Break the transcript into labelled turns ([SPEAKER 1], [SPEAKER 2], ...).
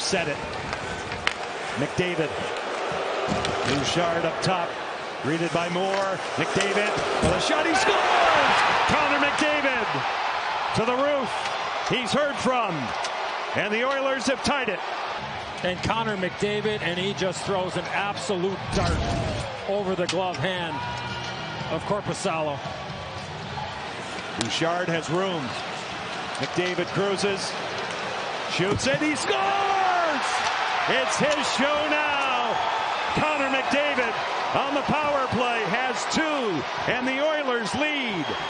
[SPEAKER 1] set it. McDavid. Bouchard up top. Greeted by Moore. McDavid with a shot. He scores! Connor McDavid to the roof. He's heard from. And the Oilers have tied it.
[SPEAKER 2] And Connor McDavid, and he just throws an absolute dart over the glove hand of Korpisalo.
[SPEAKER 1] Bouchard has room. McDavid cruises. Shoots it. He scores! It's his show now. Connor McDavid on the power play has two, and the Oilers lead.